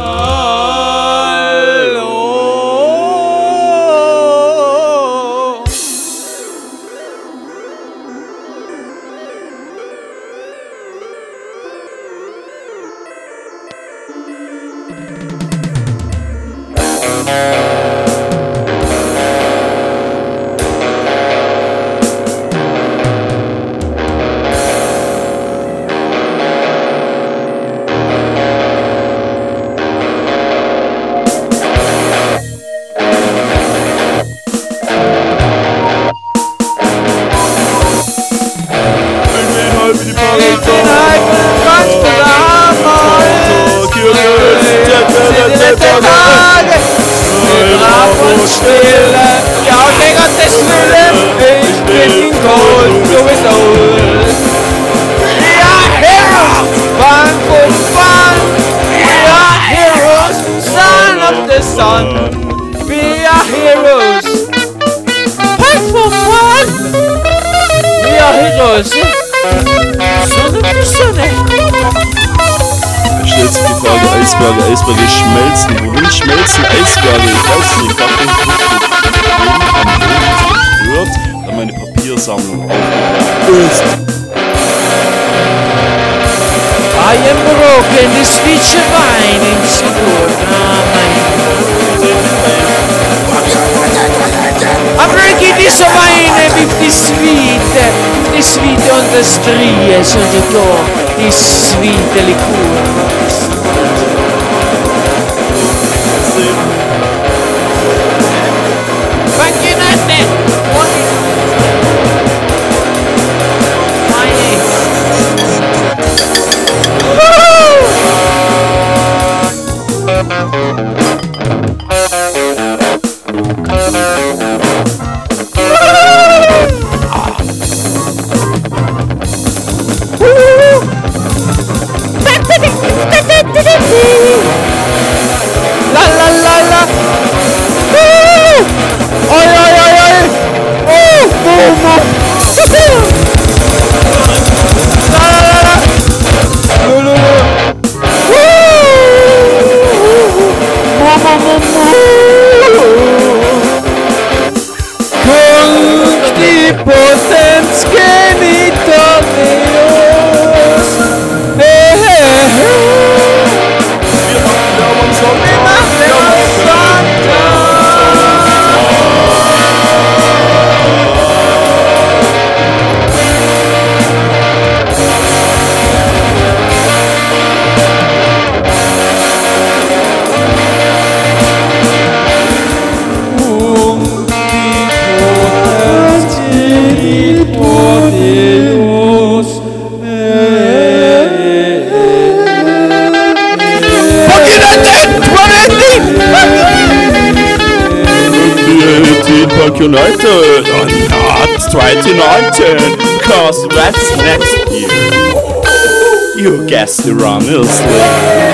Ja, den Gottes Willen, ich bin in Gold, du bist old. We are heroes, one for fun. We are heroes, son of the sun. We are heroes, one for fun. We are heroes, son of the sun. Stellt sich die Frage, Eisberge schmelzen. Wohin schmelzen Eisberge? Ich weiß nicht, ich hab den Druck am Boden zerstört, da meine Papiersammlung aufgebraucht ist. I am broken, the switch of wine in support. I'm drinking this wine with the sweet on the streets on the door, this sweet liqueur. Fucking nothing! La la la la! Oi oi oi oi! Oh! Boom! La la la la! Lo lo lo! Con die Potenz genitorios. Hey hey hey! United on not 2019, cause that's next year. You guessed the wrong, Ilsley.